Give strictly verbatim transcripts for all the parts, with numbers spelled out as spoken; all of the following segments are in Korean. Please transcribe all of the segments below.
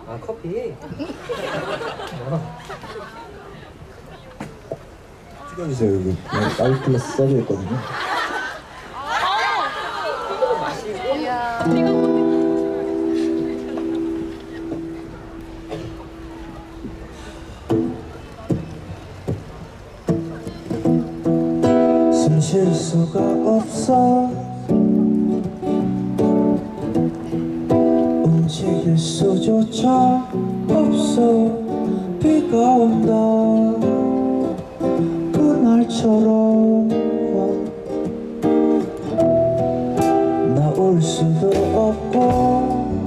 아, 커피? 찍어주세요. 여기 라이브 플러스 써져 있거든요. 숨 쉴 수가 없어, 움직일 수조차 없어. 비가 온다 그날처럼 나올 수도 없고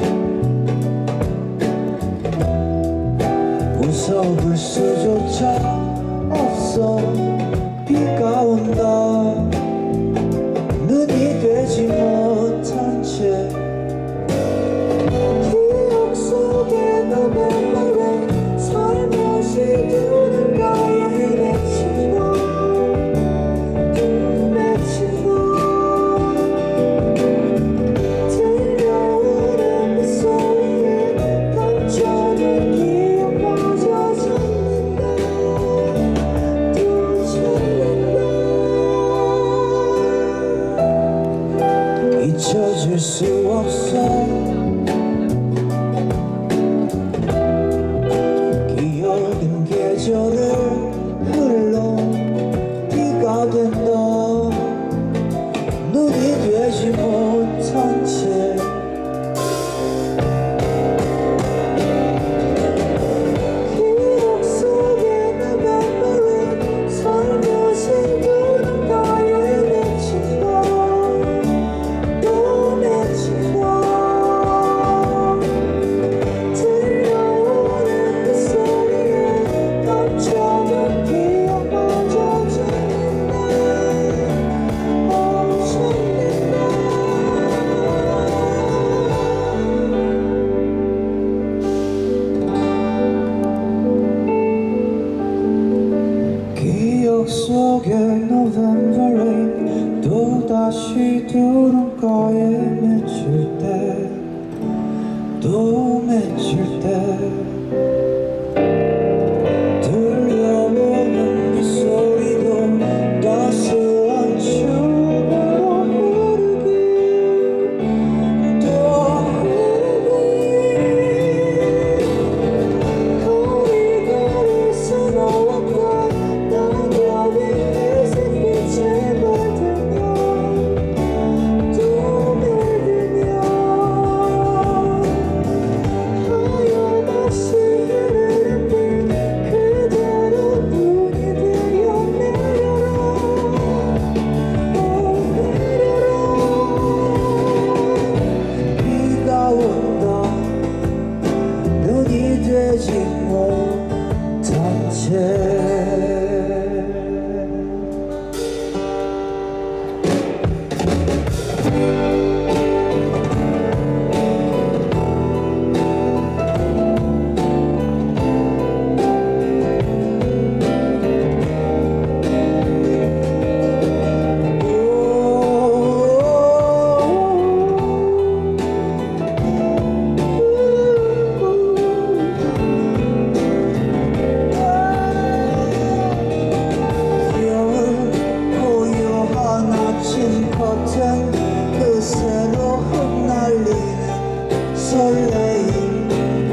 웃어볼 수조차 없어. 비가 온다 눈이 되지 못한 채 기억 속에 너만 말해 살며시 두는 나의 맺히고 맺히고 들려오는 그 소리에 감춰둔 기억마저 찾는다 또 찾는다. 잊혀질 수 없어. 기억은 계절을 흘러 비가 된다 눈이 되지 못한 채 기억 속에 나만 말해 살며시 두는 나의 맺힌다 또 맺힌다. 기억 속에 November rain 또다시 두눈가에 맺힐 때 또 맺힐 때 들려오는 그 소리도 따스한 춤으로 흐르기 또 흐르기 거리거리에서 너와 되지 못한 채 커튼 그새로 흩날리는 설레임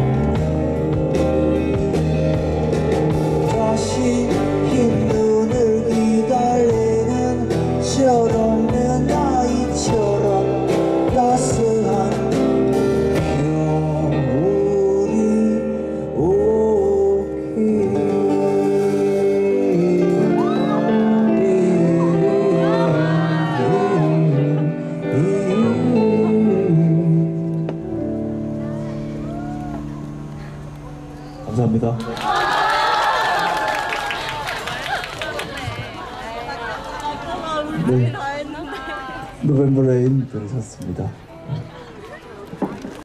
다시 흰 눈을 기다리는 철없는 아이처럼 따스한 겨울이 오기 감사합니다. 네, 노벰버 레인 들으셨습니다.